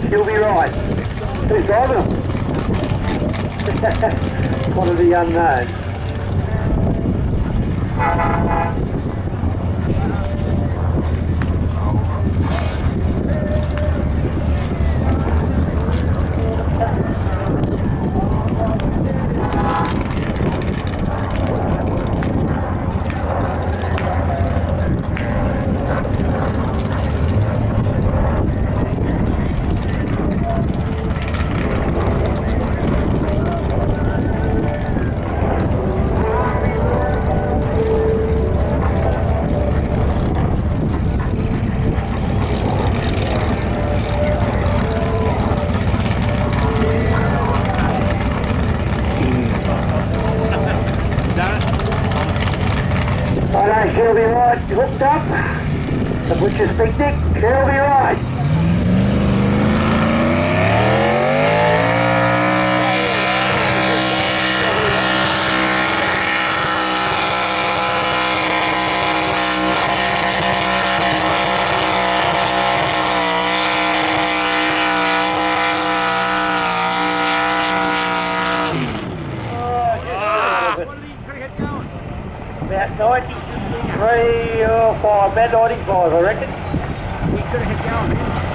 she'll be right. Who's driving them? One of the unknown. She'll be right, hooked up. The butcher's picnic, she'll be right. About 93 or 5, about 95 I reckon. We could have hit going.